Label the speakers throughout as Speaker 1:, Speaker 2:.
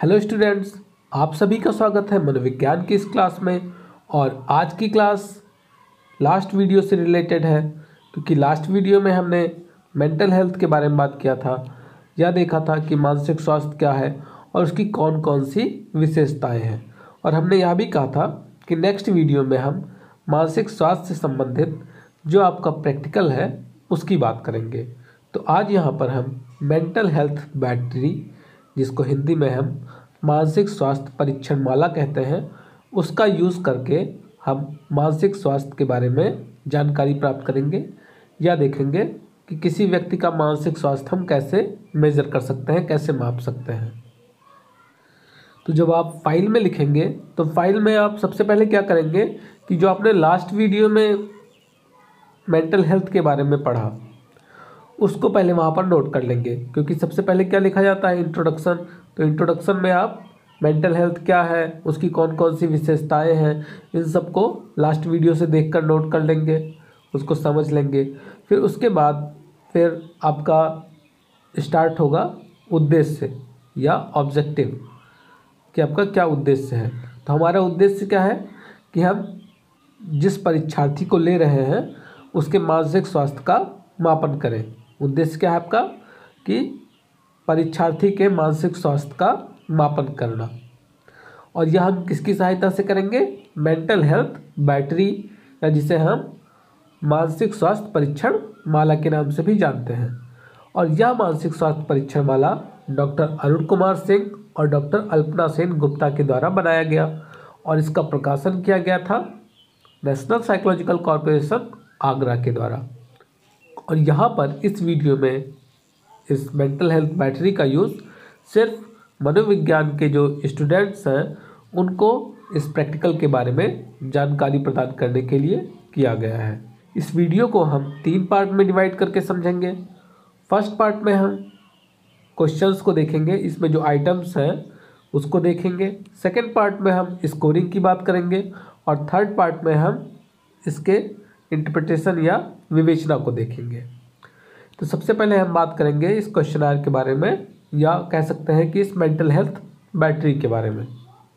Speaker 1: Hello students, आप सभी का स्वागत है मनोविज्ञान की इस क्लास में। और आज की क्लास लास्ट वीडियो से रिलेटेड है, क्योंकि लास्ट वीडियो में हमने मेंटल हेल्थ के बारे में बात किया था। यह देखा था कि मानसिक स्वास्थ्य क्या है और उसकी कौन कौन सी विशेषताएं हैं। और हमने यह भी कहा था कि नेक्स्ट वीडियो में हम मानसिक स्वास्थ्य से संबंधित जो आपका प्रैक्टिकल है उसकी बात करेंगे। तो आज यहाँ पर हम मेंटल हेल्थ बैटरी, जिसको हिंदी में हम मानसिक स्वास्थ्य परीक्षण माला कहते हैं, उसका यूज़ करके हम मानसिक स्वास्थ्य के बारे में जानकारी प्राप्त करेंगे या देखेंगे कि किसी व्यक्ति का मानसिक स्वास्थ्य हम कैसे मेज़र कर सकते हैं, कैसे माप सकते हैं। तो जब आप फाइल में लिखेंगे तो फाइल में आप सबसे पहले क्या करेंगे कि जो आपने लास्ट वीडियो में मेंटल हेल्थ के बारे में पढ़ा उसको पहले वहाँ पर नोट कर लेंगे, क्योंकि सबसे पहले क्या लिखा जाता है, इंट्रोडक्शन। तो इंट्रोडक्शन में आप मेंटल हेल्थ क्या है, उसकी कौन कौन सी विशेषताएं हैं, इन सबको लास्ट वीडियो से देखकर नोट कर लेंगे, उसको समझ लेंगे। फिर उसके बाद फिर आपका स्टार्ट होगा उद्देश्य या ऑब्जेक्टिव, कि आपका क्या उद्देश्य है। तो हमारा उद्देश्य क्या है कि हम जिस परीक्षार्थी को ले रहे हैं उसके मानसिक स्वास्थ्य का मापन करें। उद्देश्य क्या है आपका कि परीक्षार्थी के मानसिक स्वास्थ्य का मापन करना। और यह हम किसकी सहायता से करेंगे? मेंटल हेल्थ बैटरी, या जिसे हम मानसिक स्वास्थ्य परीक्षण माला के नाम से भी जानते हैं। और यह मानसिक स्वास्थ्य परीक्षण माला डॉक्टर अरुण कुमार सिंह और डॉक्टर अल्पना सेन गुप्ता के द्वारा बनाया गया और इसका प्रकाशन किया गया था नेशनल साइकोलॉजिकल कॉर्पोरेशन आगरा के द्वारा। और यहाँ पर इस वीडियो में इस मेंटल हेल्थ बैटरी का यूज़ सिर्फ मनोविज्ञान के जो स्टूडेंट्स हैं उनको इस प्रैक्टिकल के बारे में जानकारी प्रदान करने के लिए किया गया है। इस वीडियो को हम 3 पार्ट में डिवाइड करके समझेंगे। फर्स्ट पार्ट में हम क्वेश्चंस को देखेंगे, इसमें जो आइटम्स हैं उसको देखेंगे। सेकेंड पार्ट में हम स्कोरिंग की बात करेंगे और थर्ड पार्ट में हम इसके इंटरप्रिटेशन या विवेचना को देखेंगे। तो सबसे पहले हम बात करेंगे इस क्वेश्चनर के बारे में, या कह सकते हैं कि इस मेंटल हेल्थ बैटरी के बारे में।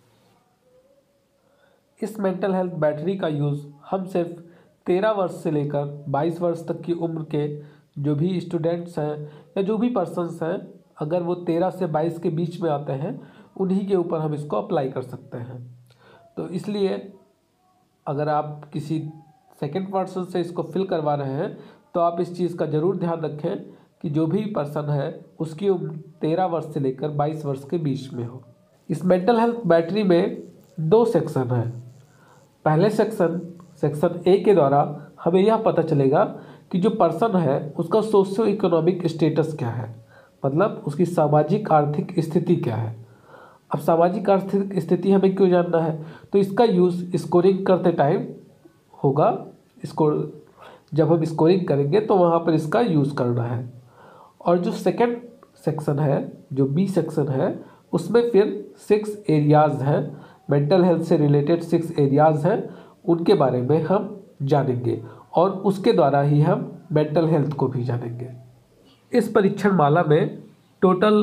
Speaker 1: इस मेंटल हेल्थ बैटरी का यूज़ हम सिर्फ 13 वर्ष से लेकर 22 वर्ष तक की उम्र के जो भी स्टूडेंट्स हैं या जो भी पर्सन्स हैं, अगर वो 13 से 22 के बीच में आते हैं, उन्हीं के ऊपर हम इसको अप्लाई कर सकते हैं। तो इसलिए अगर आप किसी सेकेंड पर्सन से इसको फिल करवा रहे हैं तो आप इस चीज़ का ज़रूर ध्यान रखें कि जो भी पर्सन है उसकी उम्र 13 वर्ष से लेकर 22 वर्ष के बीच में हो। इस मेंटल हेल्थ बैटरी में 2 सेक्शन हैं। पहले सेक्शन ए के द्वारा हमें यह पता चलेगा कि जो पर्सन है उसका सोशियो इकोनॉमिक स्टेटस क्या है, मतलब उसकी सामाजिक आर्थिक स्थिति क्या है। अब सामाजिक आर्थिक स्थिति हमें क्यों जानना है? तो इसका यूज़ स्कोरिंग करते टाइम होगा। जब हम स्कोरिंग करेंगे तो वहाँ पर इसका यूज़ करना है। और जो सेकंड सेक्शन है, जो बी सेक्शन है, उसमें फिर 6 एरियाज़ हैं, मेंटल हेल्थ से रिलेटेड 6 एरियाज़ हैं, उनके बारे में हम जानेंगे और उसके द्वारा ही हम मेंटल हेल्थ को भी जानेंगे। इस परीक्षण माला में टोटल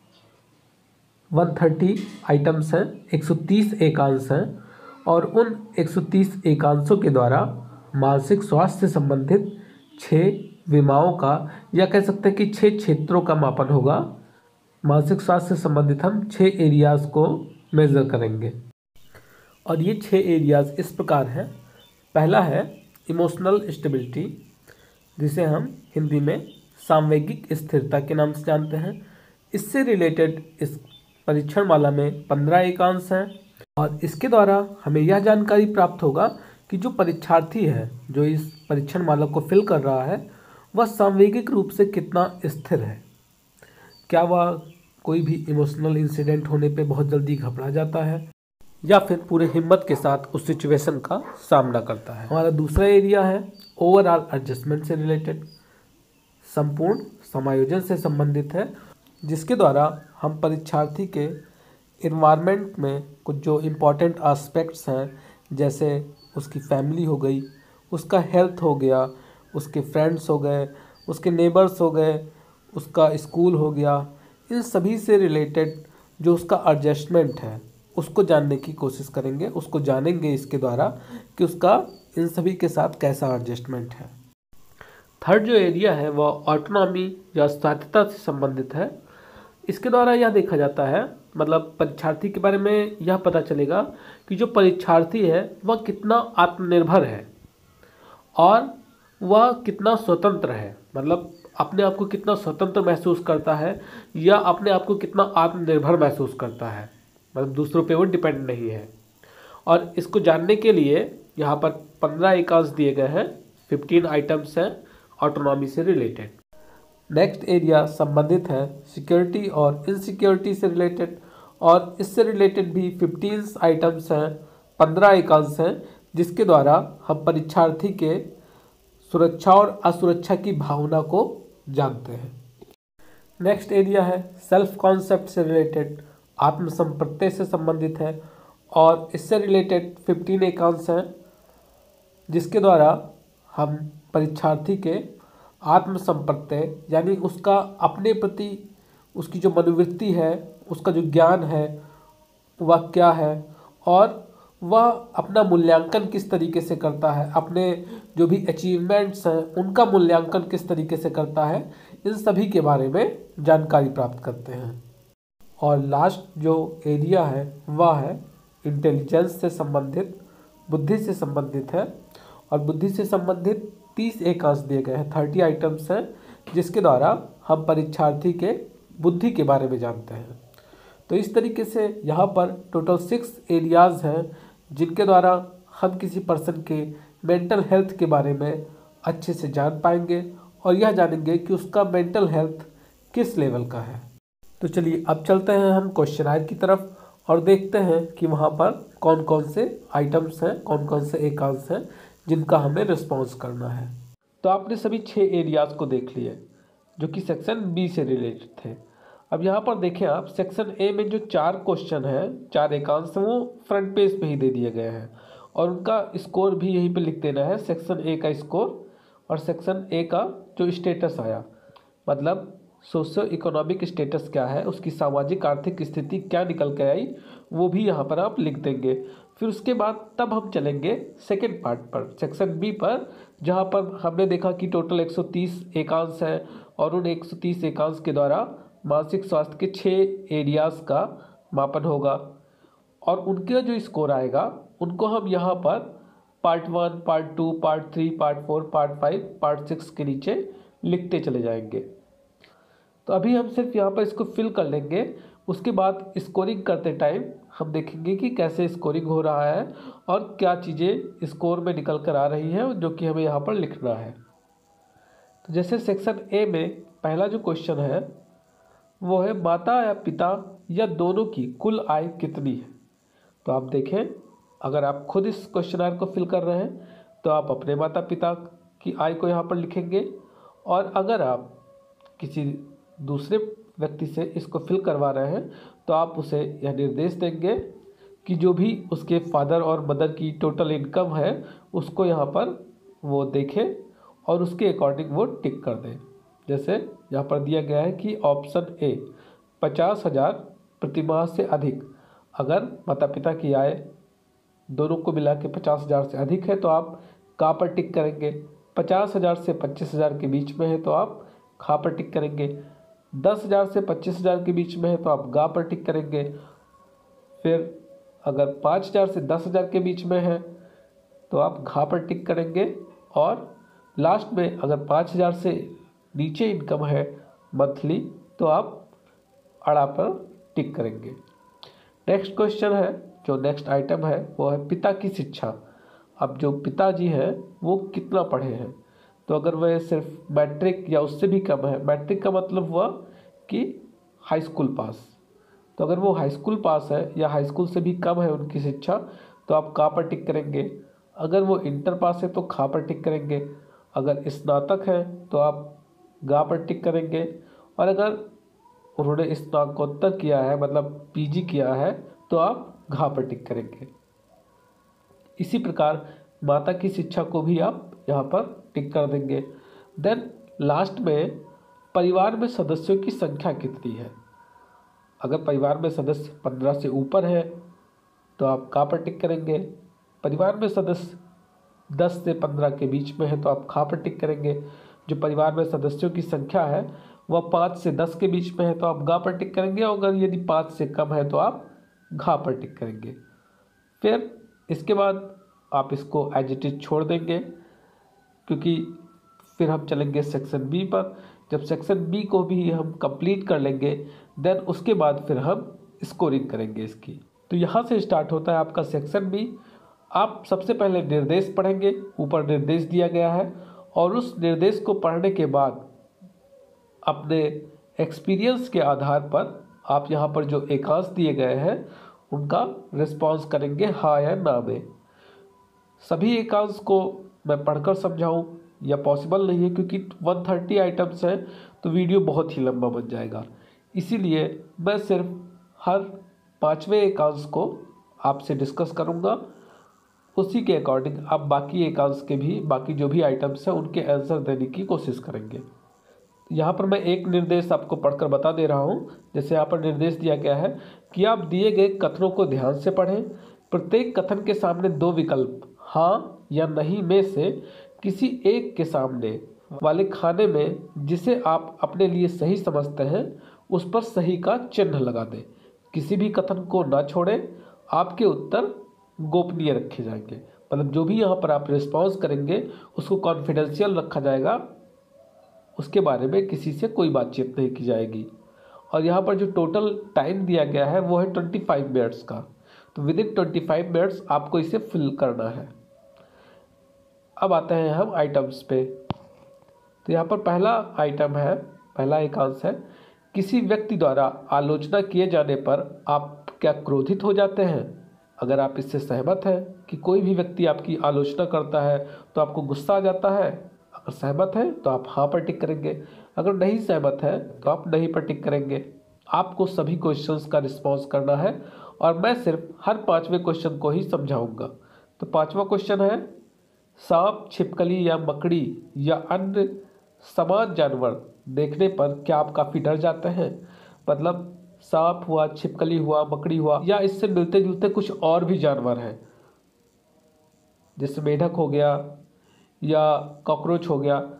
Speaker 1: 130 आइटम्स हैं, 130 एकांश हैं और उन 130 एकांशों के द्वारा मानसिक स्वास्थ्य से संबंधित 6 विमाओं का, या कह सकते हैं कि 6 क्षेत्रों का मापन होगा। मानसिक स्वास्थ्य से संबंधित हम 6 एरियाज़ को मेज़र करेंगे और ये 6 एरियाज़ इस प्रकार हैं। पहला है इमोशनल स्टेबिलिटी, जिसे हम हिंदी में सामवेगिक स्थिरता के नाम से जानते हैं। इससे रिलेटेड इस परीक्षण माला में 15 एकांश हैं और इसके द्वारा हमें यह जानकारी प्राप्त होगा कि जो परीक्षार्थी है जो इस परीक्षण माला को फिल कर रहा है वह सामवेगिक रूप से कितना स्थिर है। क्या वह कोई भी इमोशनल इंसिडेंट होने पे बहुत जल्दी घबरा जाता है या फिर पूरे हिम्मत के साथ उस सिचुएशन का सामना करता है। हमारा दूसरा एरिया है ओवरऑल एडजस्टमेंट से रिलेटेड, संपूर्ण समायोजन से संबंधित है, जिसके द्वारा हम परीक्षार्थी के इन्वायरमेंट में कुछ जो इम्पोर्टेंट एस्पेक्ट्स हैं, जैसे उसकी फैमिली हो गई, उसका हेल्थ हो गया, उसके फ्रेंड्स हो गए, उसके नेबर्स हो गए, उसका स्कूल हो गया, इन सभी से रिलेटेड जो उसका एडजस्टमेंट है उसको जानने की कोशिश करेंगे, उसको जानेंगे इसके द्वारा कि उसका इन सभी के साथ कैसा एडजस्टमेंट है। थर्ड जो एरिया है वह ऑटोनॉमी या स्वायत्तता से संबंधित है। इसके द्वारा यह देखा जाता है, मतलब परीक्षार्थी के बारे में यह पता चलेगा कि जो परीक्षार्थी है वह कितना आत्मनिर्भर है और वह कितना स्वतंत्र है, मतलब अपने आप को कितना स्वतंत्र महसूस करता है या अपने आप को कितना आत्मनिर्भर महसूस करता है, मतलब दूसरों पे वो डिपेंड नहीं है। और इसको जानने के लिए यहाँ पर 15 एकांश दिए गए हैं, 15 आइटम्स हैं ऑटोनॉमी से रिलेटेड। नेक्स्ट एरिया संबंधित है सिक्योरिटी और इनसिक्योरिटी से रिलेटेड, और इससे रिलेटेड भी 15 आइटम्स हैं, 15 एकांश हैं, जिसके द्वारा हम परीक्षार्थी के सुरक्षा और असुरक्षा की भावना को जानते हैं। नेक्स्ट एरिया है सेल्फ कॉन्सेप्ट से रिलेटेड, आत्मसंप्रत्यय से संबंधित है, और इससे रिलेटेड 15 एकांश हैं, जिसके द्वारा हम परीक्षार्थी के आत्मसंप्रत्यय यानी उसका अपने प्रति उसकी जो मनोवृत्ति है, उसका जो ज्ञान है वह क्या है, और वह अपना मूल्यांकन किस तरीके से करता है, अपने जो भी अचीवमेंट्स हैं उनका मूल्यांकन किस तरीके से करता है, इन सभी के बारे में जानकारी प्राप्त करते हैं। और लास्ट जो एरिया है वह है इंटेलिजेंस से संबंधित, बुद्धि से संबंधित है, और बुद्धि से संबंधित 30 एकांश दिए गए हैं, 30 आइटम्स हैं, जिसके द्वारा हम परीक्षार्थी के बुद्धि के बारे में जानते हैं। तो इस तरीके से यहाँ पर टोटल 6 एरियाज़ हैं जिनके द्वारा हम किसी पर्सन के मेंटल हेल्थ के बारे में अच्छे से जान पाएंगे और यह जानेंगे कि उसका मेंटल हेल्थ किस लेवल का है। तो चलिए अब चलते हैं हम क्वेश्चनायर की तरफ और देखते हैं कि वहाँ पर कौन कौन से आइटम्स हैं, कौन कौन से एकांश हैं जिनका हमें रिस्पॉन्स करना है। तो आपने सभी 6 एरियाज़ को देख लिए जो कि सेक्शन बी से रिलेटेड थे। अब यहाँ पर देखें आप, सेक्शन ए में जो 4 क्वेश्चन हैं, 4 एकांश हैं, वो फ्रंट पेज पे ही दे दिए गए हैं और उनका स्कोर भी यहीं पे लिख देना है, सेक्शन ए का स्कोर और सेक्शन ए का जो स्टेटस आया, मतलब सोशियो इकोनॉमिक स्टेटस क्या है, उसकी सामाजिक आर्थिक स्थिति क्या निकल के आई, वो भी यहाँ पर आप लिख देंगे। फिर उसके बाद तब हम चलेंगे सेकेंड पार्ट पर, सेक्शन बी पर, जहाँ पर हमने देखा कि टोटल 130 एकांश हैं और उन 130 एकांश के द्वारा मानसिक स्वास्थ्य के 6 एरियाज़ का मापन होगा और उनका जो स्कोर आएगा उनको हम यहाँ पर part 1, part 2, part 3, part 4, part 5, part 6 के नीचे लिखते चले जाएंगे। तो अभी हम सिर्फ यहाँ पर इसको फिल कर लेंगे, उसके बाद स्कोरिंग करते टाइम हम देखेंगे कि कैसे स्कोरिंग हो रहा है और क्या चीज़ें स्कोर में निकल कर आ रही हैं जो कि हमें यहाँ पर लिखना है। तो जैसे सेक्शन ए में पहला जो क्वेश्चन है वो है माता या पिता या दोनों की कुल आय कितनी है। तो आप देखें, अगर आप खुद इस क्वेश्चनर को फिल कर रहे हैं तो आप अपने माता पिता की आय को यहाँ पर लिखेंगे, और अगर आप किसी दूसरे व्यक्ति से इसको फिल करवा रहे हैं तो आप उसे यह निर्देश देंगे कि जो भी उसके फादर और मदर की टोटल इनकम है उसको यहाँ पर वो देखें और उसके अकॉर्डिंग वो टिक कर दें। जैसे यहाँ पर दिया गया है कि ऑप्शन ए 50,000 प्रतिमाह से अधिक, अगर माता पिता की आय दोनों को मिला के 50,000 से अधिक है तो आप का पर टिक करेंगे, 50,000 से 25,000 के बीच में है तो आप खा पर टिक करेंगे, 10,000 से 25,000 के बीच में है तो आप गा पर टिक करेंगे, फिर अगर 5,000 से 10,000 के बीच में है तो आप घा पर टिक करेंगे, और लास्ट में अगर 5,000 से नीचे इनकम है मंथली तो आप अड़ा पर टिक करेंगे। नेक्स्ट क्वेश्चन है, जो नेक्स्ट आइटम है वो है पिता की शिक्षा। अब जो पिताजी हैं वो कितना पढ़े हैं, तो अगर वह सिर्फ मैट्रिक या उससे भी कम है, मैट्रिक का मतलब हुआ कि हाई स्कूल पास, तो अगर वो हाई स्कूल पास है या हाई स्कूल से भी कम है उनकी शिक्षा तो आप का पर टिक करेंगे, अगर वो इंटर पास है तो खा पर टिक करेंगे, अगर स्नातक है तो आप गा पर टिक करेंगे, और अगर उन्होंने स्नातकोत्तर किया है मतलब पीजी किया है तो आप घा पर टिक करेंगे। इसी प्रकार माता की शिक्षा को भी आप यहाँ पर टिक कर देंगे। देन लास्ट में परिवार में सदस्यों की संख्या कितनी है, अगर परिवार में सदस्य 15 से ऊपर है तो आप का पर टिक करेंगे। परिवार में सदस्य 10 से 15 के बीच में है तो आप खा पर टिक करेंगे। जो परिवार में सदस्यों की संख्या है वह 5 से 10 के बीच में है तो आप गा पर टिक करेंगे, और अगर यदि 5 से कम है तो आप घा पर टिक करेंगे। फिर इसके बाद आप इसको एज इट इज छोड़ देंगे, क्योंकि फिर हम चलेंगे सेक्शन बी पर। जब सेक्शन बी को भी हम कंप्लीट कर लेंगे देन उसके बाद फिर हम स्कोरिंग करेंगे इसकी। तो यहाँ से स्टार्ट होता है आपका सेक्शन बी। आप सबसे पहले निर्देश पढ़ेंगे, ऊपर निर्देश दिया गया है, और उस निर्देश को पढ़ने के बाद अपने एक्सपीरियंस के आधार पर आप यहाँ पर जो एकांश दिए गए हैं उनका रिस्पॉन्स करेंगे हाँ या ना में। सभी एकांश को मैं पढ़कर समझाऊं या पॉसिबल नहीं है, क्योंकि 130 आइटम्स हैं तो वीडियो बहुत ही लंबा बन जाएगा। इसीलिए मैं सिर्फ हर 5वें एकांश को आपसे डिस्कस करूंगा, उसी के अकॉर्डिंग आप बाकी एकांश के भी बाकी जो भी आइटम्स हैं उनके आंसर देने की कोशिश करेंगे। यहाँ पर मैं एक निर्देश आपको पढ़कर बता दे रहा हूँ। जैसे यहाँ पर निर्देश दिया गया है कि आप दिए गए कथनों को ध्यान से पढ़ें। प्रत्येक कथन के सामने 2 विकल्प हाँ या नहीं में से किसी एक के सामने वाले खाने में जिसे आप अपने लिए सही समझते हैं उस पर सही का चिन्ह लगा दें। किसी भी कथन को ना छोड़ें। आपके उत्तर गोपनीय रखे जाएंगे, मतलब जो भी यहाँ पर आप रिस्पॉन्स करेंगे उसको कॉन्फिडेंशियल रखा जाएगा, उसके बारे में किसी से कोई बातचीत नहीं की जाएगी। और यहाँ पर जो टोटल टाइम दिया गया है वो है 25 मिनट्स का। तो विद इन 25 मिनट्स आपको इसे फिल करना है। अब आते हैं हम आइटम्स पे। तो यहाँ पर पहला आइटम है, पहला एकांश है, किसी व्यक्ति द्वारा आलोचना किए जाने पर आप क्या क्रोधित हो जाते हैं। अगर आप इससे सहमत हैं कि कोई भी व्यक्ति आपकी आलोचना करता है तो आपको गुस्सा आ जाता है, अगर सहमत है तो आप हाँ पर टिक करेंगे, अगर नहीं सहमत है तो आप नहीं पर टिक करेंगे। आपको सभी क्वेश्चंस का रिस्पॉन्स करना है और मैं सिर्फ हर 5वें क्वेश्चन को ही समझाऊंगा। तो 5वां क्वेश्चन है, सांप, छिपकली या मकड़ी या अन्य समान जानवर देखने पर क्या आप काफ़ी डर जाते हैं। मतलब सांप हुआ, छिपकली हुआ, मकड़ी हुआ, या इससे मिलते जुलते कुछ और भी जानवर हैं, जैसे मेढक हो गया या कॉकरोच हो गया,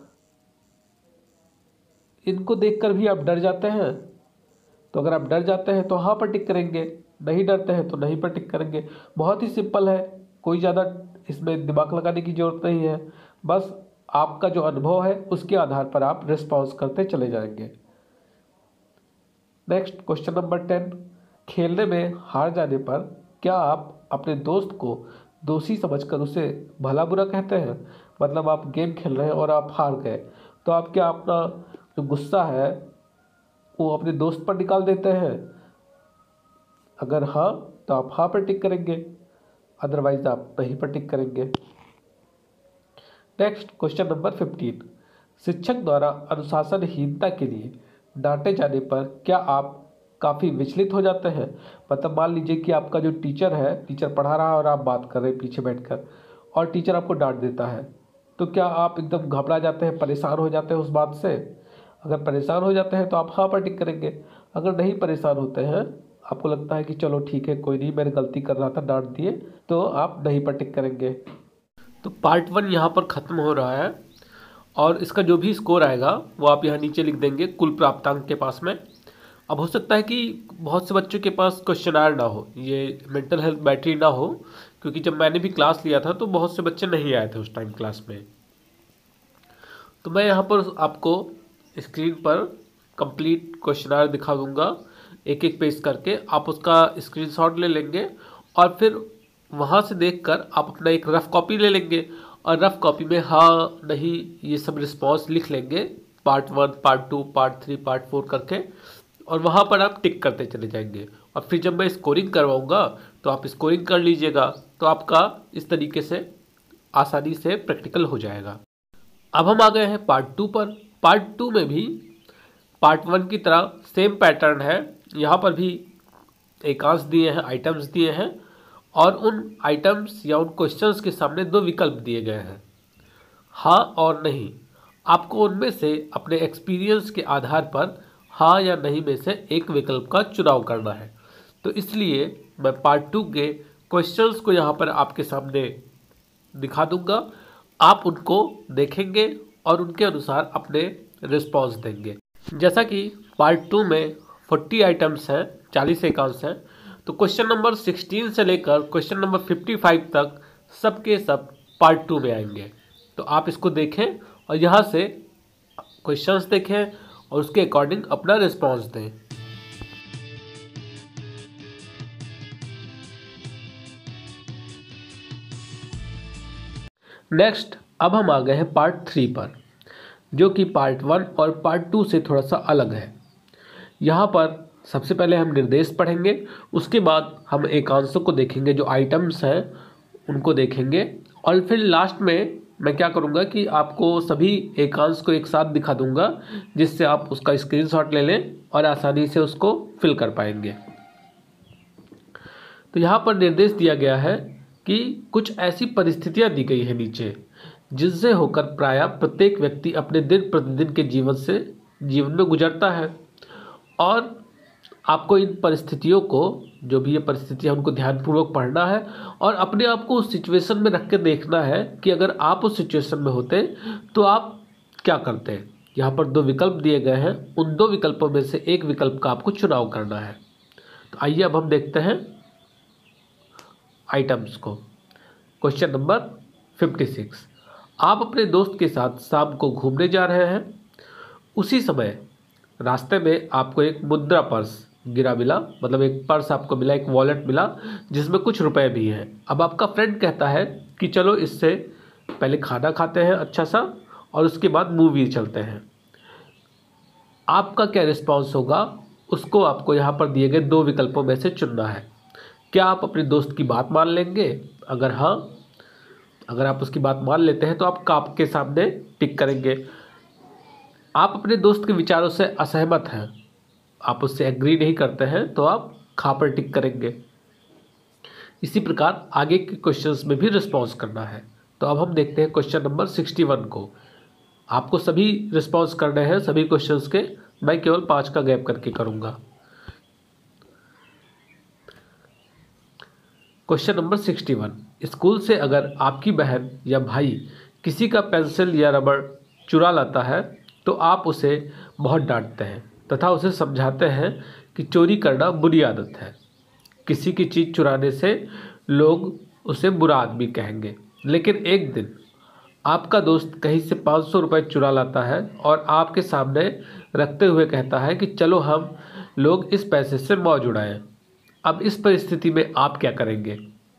Speaker 1: इनको देखकर भी आप डर जाते हैं। तो अगर आप डर जाते हैं तो हाँ पर टिक करेंगे, नहीं डरते हैं तो नहीं पर टिक करेंगे। बहुत ही सिंपल है, कोई ज़्यादा इसमें दिमाग लगाने की ज़रूरत नहीं है। बस आपका जो अनुभव है उसके आधार पर आप रिस्पॉन्स करते चले जाएंगे। नेक्स्ट क्वेश्चन नंबर 10, खेलने में हार जाने पर क्या आप अपने दोस्त को दोषी समझकर उसे भला बुरा कहते हैं। मतलब आप गेम खेल रहे हैं और आप हार गए तो आप क्या अपना जो गुस्सा है वो अपने दोस्त पर निकाल देते हैं। अगर हाँ तो आप हाँ पर टिक करेंगे, अदरवाइज आप नहीं पर टिक करेंगे। नेक्स्ट क्वेश्चन नंबर 15, शिक्षक द्वारा अनुशासनहीनता के लिए डांटे जाने पर क्या आप काफ़ी विचलित हो जाते हैं। मतलब मान लीजिए कि आपका जो टीचर है, टीचर पढ़ा रहा है और आप बात कर रहे हैं पीछे बैठकर, और टीचर आपको डांट देता है, तो क्या आप एकदम घबरा जाते हैं, परेशान हो जाते हैं उस बात से। अगर परेशान हो जाते हैं तो आप हाँ पर टिक करेंगे। अगर नहीं परेशान होते हैं, आपको लगता है कि चलो ठीक है, कोई नहीं, मैंने गलती कर रहा था, डांट दिए, तो आप नहीं पर टिक करेंगे। तो पार्ट 1 यहाँ पर ख़त्म हो रहा है और इसका जो भी स्कोर आएगा वो आप यहाँ नीचे लिख देंगे कुल प्राप्तांक के पास में। अब हो सकता है कि बहुत से बच्चों के पास क्वेश्चनायर ना हो, ये मेंटल हेल्थ बैटरी ना हो, क्योंकि जब मैंने भी क्लास लिया था तो बहुत से बच्चे नहीं आए थे उस टाइम क्लास में। तो मैं यहाँ पर आपको स्क्रीन पर कंप्लीट क्वेश्चनायर दिखा दूंगा, एक एक पेज करके। आप उसका स्क्रीनशॉट ले लेंगे और फिर वहाँ से देखकर आप अपना एक रफ कॉपी ले लेंगे और रफ कॉपी में हाँ नहीं ये सब रिस्पॉन्स लिख लेंगे, पार्ट 1, पार्ट 2, पार्ट 3, पार्ट 4 करके, और वहाँ पर आप टिक करते चले जाएंगे। और फिर जब मैं स्कोरिंग करवाऊँगा तो आप स्कोरिंग कर लीजिएगा, तो आपका इस तरीके से आसानी से प्रैक्टिकल हो जाएगा। अब हम आ गए हैं पार्ट 2 पर। पार्ट 2 में भी पार्ट 1 की तरह सेम पैटर्न है। यहाँ पर भी एकांश दिए हैं, आइटम्स दिए हैं, और उन आइटम्स या उन क्वेश्चंस के सामने 2 विकल्प दिए गए हैं, हाँ और नहीं। आपको उनमें से अपने एक्सपीरियंस के आधार पर हाँ या नहीं में से एक विकल्प का चुनाव करना है। तो इसलिए मैं पार्ट 2 के क्वेश्चंस को यहाँ पर आपके सामने दिखा दूंगा, आप उनको देखेंगे और उनके अनुसार अपने रिस्पॉन्स देंगे। जैसा कि पार्ट 2 में 40 आइटम्स हैं, 40 एकांश हैं, तो क्वेश्चन नंबर 16 से लेकर क्वेश्चन नंबर 55 तक सबके सब पार्ट 2 में आएंगे। तो आप इसको देखें और यहाँ से क्वेश्चंस देखें और उसके अकॉर्डिंग अपना रिस्पॉन्स दें। नेक्स्ट अब हम आ गए हैं पार्ट 3 पर, जो कि पार्ट 1 और पार्ट 2 से थोड़ा सा अलग है। यहाँ पर सबसे पहले हम निर्देश पढ़ेंगे, उसके बाद हम एकांशों को देखेंगे, जो आइटम्स हैं उनको देखेंगे, और फिर लास्ट में मैं क्या करूँगा कि आपको सभी एकांश को एक साथ दिखा दूँगा, जिससे आप उसका स्क्रीनशॉट ले लें और आसानी से उसको फिल कर पाएंगे। तो यहाँ पर निर्देश दिया गया है कि कुछ ऐसी परिस्थितियाँ दी गई हैं नीचे, जिनसे होकर प्रायः प्रत्येक व्यक्ति अपने दिन प्रतिदिन के जीवन में गुजरता है, और आपको इन परिस्थितियों को, जो भी ये परिस्थितियाँ, उनको ध्यानपूर्वक पढ़ना है और अपने आप को उस सिचुएशन में रख के देखना है कि अगर आप उस सिचुएशन में होते तो आप क्या करते। यहाँ पर 2 विकल्प दिए गए हैं, उन 2 विकल्पों में से एक विकल्प का आपको चुनाव करना है। तो आइए अब हम देखते हैं आइटम्स को। क्वेश्चन नंबर 56, आप अपने दोस्त के साथ शाम को घूमने जा रहे हैं। उसी समय रास्ते में आपको एक मुद्रा पर्स मिला, मतलब एक पर्स आपको मिला, एक वॉलेट मिला जिसमें कुछ रुपए भी हैं। अब आपका फ्रेंड कहता है कि चलो इससे पहले खाना खाते हैं अच्छा सा और उसके बाद मूवी चलते हैं। आपका क्या रिस्पॉन्स होगा, उसको आपको यहाँ पर दिए गए 2 विकल्पों में से चुनना है। क्या आप अपने दोस्त की बात मान लेंगे? अगर हाँ, अगर आप उसकी बात मान लेते हैं तो आप काप के सामने टिक करेंगे। आप अपने दोस्त के विचारों से असहमत हैं, आप उससे एग्री नहीं करते हैं, तो आप खा पर टिक करेंगे। इसी प्रकार आगे के क्वेश्चंस में भी रिस्पॉन्स करना है। तो अब हम देखते हैं क्वेश्चन नंबर 61 को। आपको सभी रिस्पॉन्स करने हैं सभी क्वेश्चंस के, मैं केवल 5 का गैप करके करूँगा। क्वेश्चन नंबर 61, स्कूल से अगर आपकी बहन या भाई किसी का पेंसिल या रबड़ चुरा लाता है तो आप उसे बहुत डांटते हैं तथा उसे समझाते हैं कि चोरी करना बुरी आदत है। किसी की चीज़ चुराने से लोग उसे बुरा आदमी कहेंगे, लेकिन एक दिन आपका दोस्त कहीं से 500 रुपये चुरा लाता है और आपके सामने रखते हुए कहता है कि चलो हम लोग इस पैसे से मौज उड़ाएं। अब इस परिस्थिति में आप क्या करेंगे?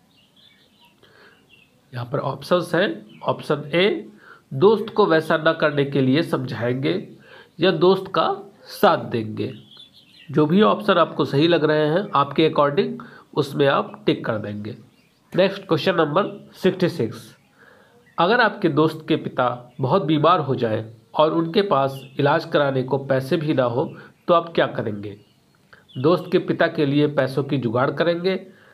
Speaker 1: यहाँ पर ऑप्शंस हैं। ऑप्शन ए, दोस्त को वैसा न करने के लिए समझाएंगे या दोस्त का साथ देंगे। जो भी ऑप्शन आपको सही लग रहे हैं आपके अकॉर्डिंग, उसमें आप टिक कर देंगे। नेक्स्ट क्वेश्चन नंबर 66, अगर आपके दोस्त के पिता बहुत बीमार हो जाए और उनके पास इलाज कराने को पैसे भी ना हो तो आप क्या करेंगे? दोस्त के पिता के लिए पैसों की जुगाड़ करेंगे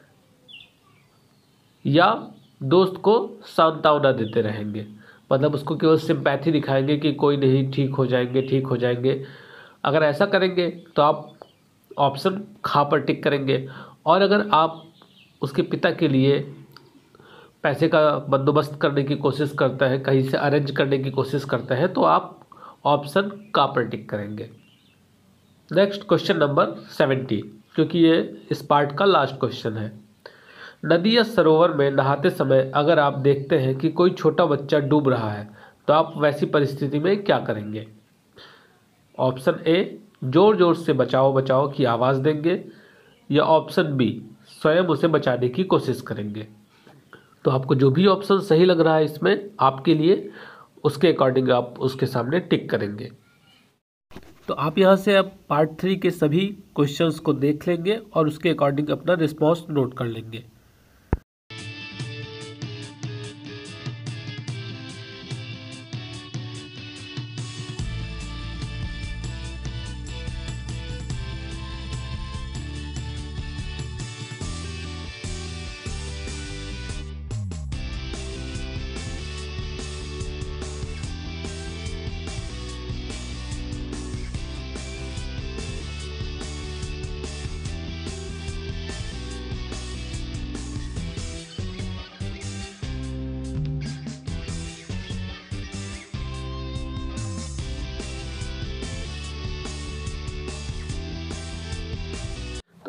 Speaker 1: या दोस्त को सांत्वना देते रहेंगे, मतलब उसको केवल सिंपैथी दिखाएंगे कि कोई नहीं, ठीक हो जाएंगे, ठीक हो जाएंगे। अगर ऐसा करेंगे तो आप ऑप्शन खा पर टिक करेंगे, और अगर आप उसके पिता के लिए पैसे का बंदोबस्त करने की कोशिश करते हैं, कहीं से अरेंज करने की कोशिश करते हैं, तो आप ऑप्शन का पर टिक करेंगे। नेक्स्ट क्वेश्चन नंबर 70, क्योंकि ये इस पार्ट का लास्ट क्वेश्चन है। नदी या सरोवर में नहाते समय अगर आप देखते हैं कि कोई छोटा बच्चा डूब रहा है तो आप वैसी परिस्थिति में क्या करेंगे? ऑप्शन ए, जोर जोर से बचाओ बचाओ की आवाज़ देंगे, या ऑप्शन बी, स्वयं उसे बचाने की कोशिश करेंगे। तो आपको जो भी ऑप्शन सही लग रहा है इसमें आपके लिए, उसके अकॉर्डिंग आप उसके सामने टिक करेंगे। तो आप यहाँ से अब पार्ट 3 के सभी क्वेश्चंस को देख लेंगे और उसके अकॉर्डिंग अपना रिस्पॉन्स नोट कर लेंगे।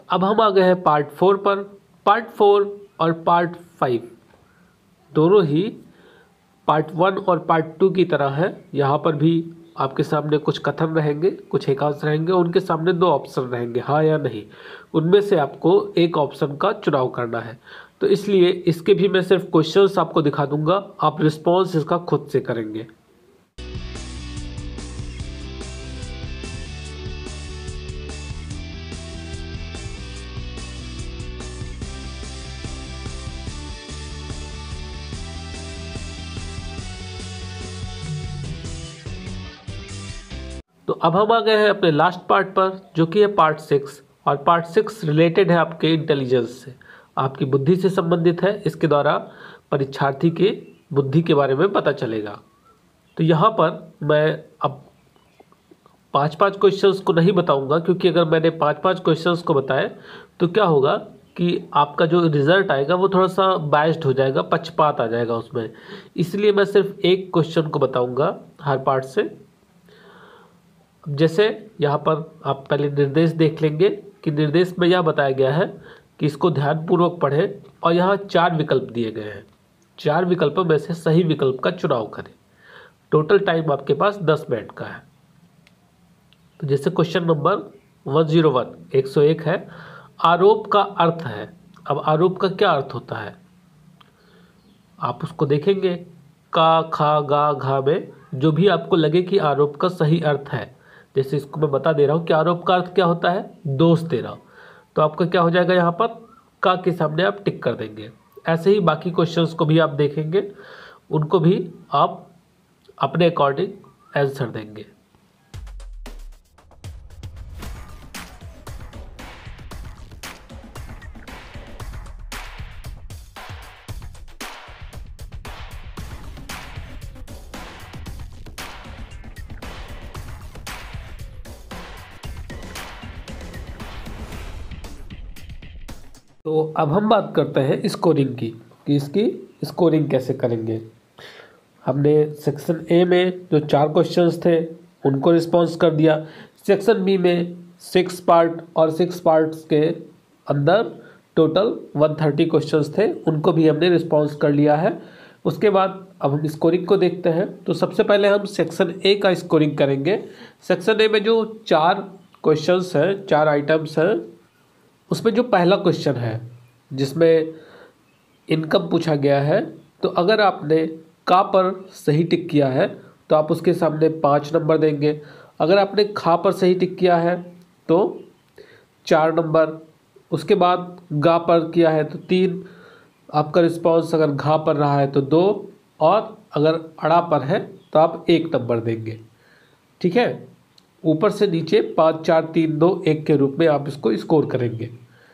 Speaker 1: अब हम आ गए हैं पार्ट 4 पर। पार्ट 4 और पार्ट 5 दोनों ही पार्ट 1 और पार्ट 2 की तरह है। यहाँ पर भी आपके सामने कुछ कथन रहेंगे, कुछ एकांश रहेंगे, उनके सामने 2 ऑप्शन रहेंगे, हाँ या नहीं। उनमें से आपको एक ऑप्शन का चुनाव करना है। तो इसलिए इसके भी मैं सिर्फ क्वेश्चंस आपको दिखा दूंगा, आप रिस्पॉन्स इसका खुद से करेंगे। तो अब हम आ गए हैं अपने लास्ट पार्ट पर, जो कि है पार्ट 6। और पार्ट 6 रिलेटेड है आपके इंटेलिजेंस से, आपकी बुद्धि से संबंधित है। इसके द्वारा परीक्षार्थी के बुद्धि के बारे में पता चलेगा। तो यहाँ पर मैं अब 5-5 क्वेश्चंस को नहीं बताऊंगा, क्योंकि अगर मैंने 5-5 क्वेश्चंस को बताए तो क्या होगा कि आपका जो रिजल्ट आएगा वो थोड़ा सा बायस्ड हो जाएगा, पक्षपात आ जाएगा उसमें। इसलिए मैं सिर्फ एक क्वेश्चन को बताऊंगा हर पार्ट से। जैसे यहाँ पर आप पहले निर्देश देख लेंगे कि निर्देश में यह बताया गया है कि इसको ध्यानपूर्वक पढ़ें और यहाँ 4 विकल्प दिए गए हैं। 4 विकल्पों में से सही विकल्प का चुनाव करें। टोटल टाइम आपके पास 10 मिनट का है। तो जैसे क्वेश्चन नंबर 101 101 है, आरोप का अर्थ है। अब आरोप का क्या अर्थ होता है आप उसको देखेंगे। का, खा, गा, घा में जो भी आपको लगे कि आरोप का सही अर्थ है, जैसे इसको मैं बता दे रहा हूँ कि आरोप का अर्थ क्या होता है, दोष देना। तो आपका क्या हो जाएगा, यहाँ पर का के सामने आप टिक कर देंगे। ऐसे ही बाकी क्वेश्चंस को भी आप देखेंगे, उनको भी आप अपने अकॉर्डिंग आंसर देंगे। तो अब हम बात करते हैं स्कोरिंग की, कि इसकी स्कोरिंग कैसे करेंगे। हमने सेक्शन ए में जो 4 क्वेश्चंस थे उनको रिस्पॉन्स कर दिया। सेक्शन बी में 6 पार्ट और 6 पार्ट्स के अंदर टोटल 130 क्वेश्चंस थे, उनको भी हमने रिस्पॉन्स कर लिया है। उसके बाद अब हम स्कोरिंग को देखते हैं। तो सबसे पहले हम सेक्शन ए का स्कोरिंग करेंगे। सेक्शन ए में जो 4 क्वेश्चंस हैं, 4 आइटम्स हैं, उसमें जो पहला क्वेश्चन है जिसमें इनकम पूछा गया है, तो अगर आपने का पर सही टिक किया है तो आप उसके सामने 5 नंबर देंगे। अगर आपने खा पर सही टिक किया है तो 4 नंबर। उसके बाद गा पर किया है तो 3। आपका रिस्पॉन्स अगर घा पर रहा है तो 2, और अगर अड़ा पर है तो आप 1 नंबर देंगे। ठीक है, ऊपर से नीचे 5 4 3 2 1 के रूप में आप इसको स्कोर करेंगे।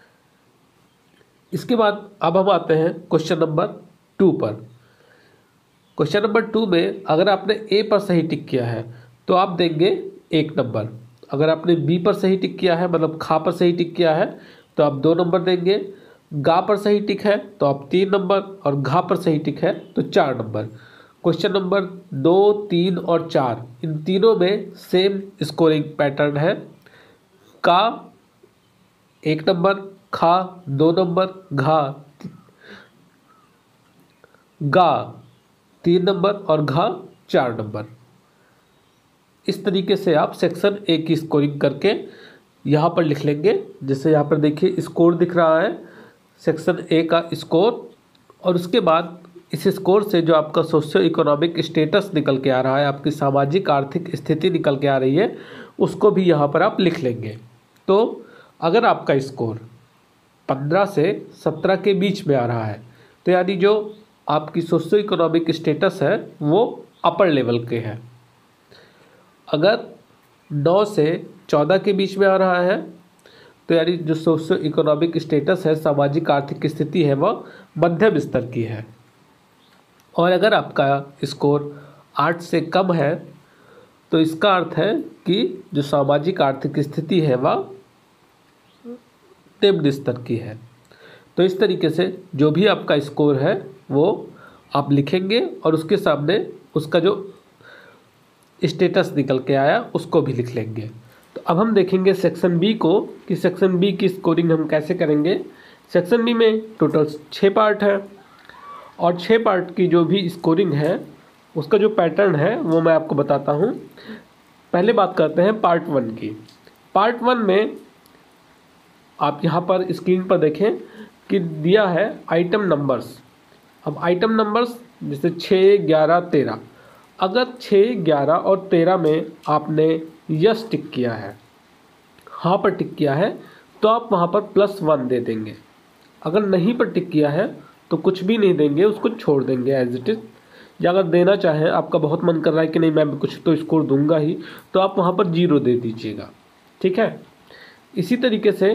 Speaker 1: इसके बाद अब हम आते हैं क्वेश्चन नंबर 2 पर। क्वेश्चन नंबर 2 में अगर आपने ए पर सही टिक किया है तो आप देंगे 1 नंबर। अगर आपने बी पर सही टिक किया है, मतलब खा पर सही टिक किया है, तो आप 2 नंबर देंगे। गा पर सही टिक है तो आप 3 नंबर, और घा पर सही टिक है तो 4 नंबर। क्वेश्चन नंबर 2, 3 और 4 इन तीनों में सेम स्कोरिंग पैटर्न है। का 1 नंबर, खा 2 नंबर, गा 3 नंबर और घा 4 नंबर। इस तरीके से आप सेक्शन ए की स्कोरिंग करके यहाँ पर लिख लेंगे। जैसे यहाँ पर देखिए स्कोर दिख रहा है, सेक्शन ए का स्कोर, और उसके बाद इस स्कोर से जो आपका सोशियो इकोनॉमिक स्टेटस निकल के आ रहा है, आपकी सामाजिक आर्थिक स्थिति निकल के आ रही है, उसको भी यहाँ पर आप लिख लेंगे। तो अगर आपका स्कोर 15 से 17 के बीच में आ रहा है तो यानी जो आपकी सोशियो इकोनॉमिक स्टेटस है वो अपर लेवल के है। अगर 9 से 14 के बीच में आ रहा है तो यानी जो सोशियो इकोनॉमिक स्टेटस है, सामाजिक आर्थिक स्थिति है, वह मध्यम स्तर की है। और अगर आपका स्कोर 8 से कम है तो इसका अर्थ है कि जो सामाजिक आर्थिक स्थिति है वह निम्न स्तर की है। तो इस तरीके से जो भी आपका स्कोर है वो आप लिखेंगे और उसके सामने उसका जो स्टेटस निकल के आया उसको भी लिख लेंगे। तो अब हम देखेंगे सेक्शन बी को कि सेक्शन बी की स्कोरिंग हम कैसे करेंगे। सेक्शन बी में टोटल 6 पार्ट है और 6 पार्ट की जो भी स्कोरिंग है उसका जो पैटर्न है वो मैं आपको बताता हूँ। पहले बात करते हैं पार्ट 1 की। पार्ट 1 में आप यहाँ पर स्क्रीन पर देखें कि दिया है आइटम नंबर्स। अब आइटम नंबर्स जैसे 6, 11, 13, अगर 6, 11 और 13 में आपने यस टिक किया है, हाँ पर टिक किया है, तो आप वहाँ पर +1 दे देंगे। अगर नहीं पर टिक किया है तो कुछ भी नहीं देंगे, उसको छोड़ देंगे एज इट इज़। या अगर देना चाहें, आपका बहुत मन कर रहा है कि नहीं मैं कुछ तो स्कोर दूंगा ही, तो आप वहाँ पर 0 दे दीजिएगा। ठीक है। इसी तरीके से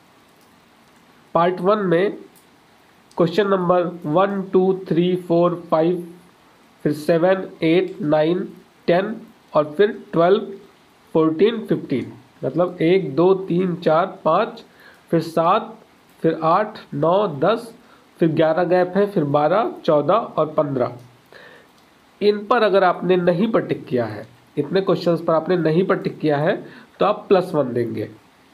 Speaker 1: पार्ट 1 में क्वेश्चन नंबर 1, 2, 3, 4, 5, फिर 7, 8, 9, 10 और फिर 12, 14, 15, मतलब 1, 2, 3, 4, 5, फिर 7, फिर 8, 9, 10, फिर 11 गैप है, फिर 12, 14 और 15। इन पर अगर आपने नहीं पर टिक किया है, इतने क्वेश्चंस पर आपने नहीं पर टिक किया है, तो आप +1 देंगे।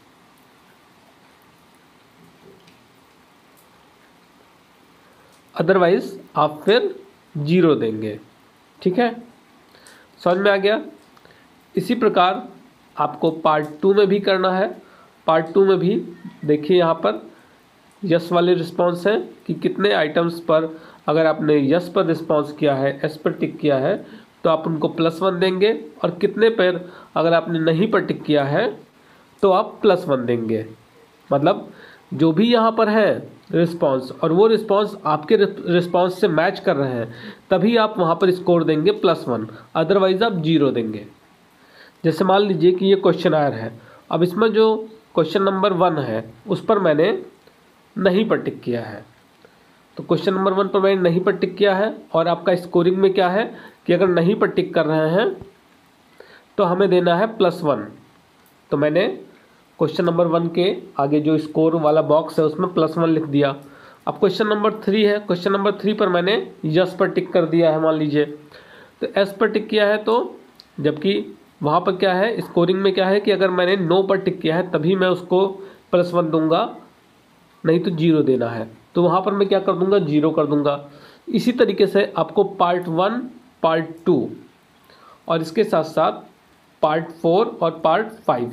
Speaker 1: अदरवाइज आप फिर 0 देंगे। ठीक है, समझ में आ गया। इसी प्रकार आपको पार्ट 2 में भी करना है। पार्ट 2 में भी देखिए यहाँ पर यस वाले रिस्पॉन्स हैं कि कितने आइटम्स पर अगर आपने यस पर रिस्पॉन्स किया है, एस पर टिक किया है, तो आप उनको +1 देंगे, और कितने पर अगर आपने नहीं पर टिक किया है तो आप +1 देंगे। मतलब जो भी यहाँ पर है रिस्पॉन्स और वो रिस्पॉन्स आपके रिस्पॉन्स से मैच कर रहे हैं, तभी आप वहाँ पर स्कोर देंगे +1, अदरवाइज आप 0 देंगे। जैसे मान लीजिए कि ये क्वेश्चन आयर है। अब इसमें जो क्वेश्चन नंबर 1 है उस पर मैंने नहीं पर टिक किया है, तो क्वेश्चन नंबर 1 पर मैंने नहीं पर टिक किया है, और आपका स्कोरिंग में क्या है कि अगर नहीं पर टिक कर रहे हैं तो हमें देना है +1। तो मैंने क्वेश्चन नंबर 1 के आगे जो स्कोर वाला बॉक्स है उसमें +1 लिख दिया। अब क्वेश्चन नंबर 3 है, क्वेश्चन नंबर 3 पर मैंने यस पर टिक कर दिया है मान लीजिए, तो एस पर टिक किया है, तो जबकि वहाँ पर क्या है स्कोरिंग में क्या है कि अगर मैंने नो पर टिक किया है तभी मैं उसको +1 दूंगा, नहीं तो 0 देना है, तो वहाँ पर मैं क्या कर दूंगा 0 कर दूंगा। इसी तरीके से आपको पार्ट 1, पार्ट 2 और इसके साथ साथ पार्ट 4 और पार्ट 5,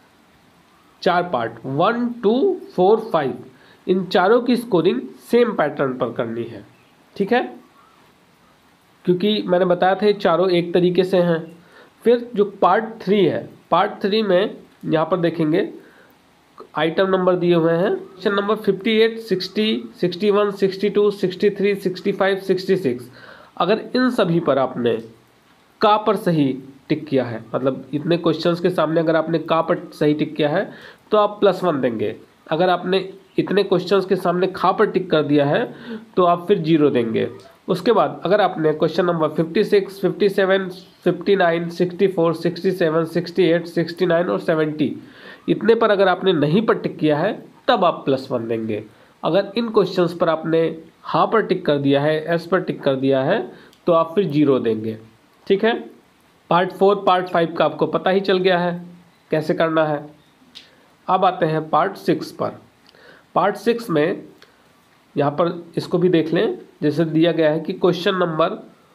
Speaker 1: 4 पार्ट 1, 2, 4, 5, इन चारों की स्कोरिंग सेम पैटर्न पर करनी है। ठीक है, क्योंकि मैंने बताया था ये चारों एक तरीके से हैं। फिर जो पार्ट 3 है, पार्ट 3 में यहाँ पर देखेंगे आइटम नंबर दिए हुए हैं। Question number 58, 60, 61, 62, 63, 65, 66। अगर इन सभी पर आपने का पर सही टिक किया है, मतलब इतने क्वेश्चंस के सामने अगर आपने का पर सही टिक किया है तो आप +1 देंगे। अगर आपने इतने क्वेश्चंस के सामने खा पर टिक कर दिया है तो आप फिर 0 देंगे। उसके बाद अगर आपने क्वेश्चन नंबर 56, 57, 59, 64, 67, 68, 69 और 70 इतने पर अगर आपने नहीं पर टिक किया है तब आप +1 देंगे। अगर इन क्वेश्चंस पर आपने हाँ पर टिक कर दिया है, एस पर टिक कर दिया है, तो आप फिर 0 देंगे। ठीक है, पार्ट 4, पार्ट 5 का आपको पता ही चल गया है कैसे करना है। अब आते हैं पार्ट 6 पर। पार्ट 6 में यहाँ पर इसको भी देख लें, जैसे दिया गया है कि क्वेश्चन नंबर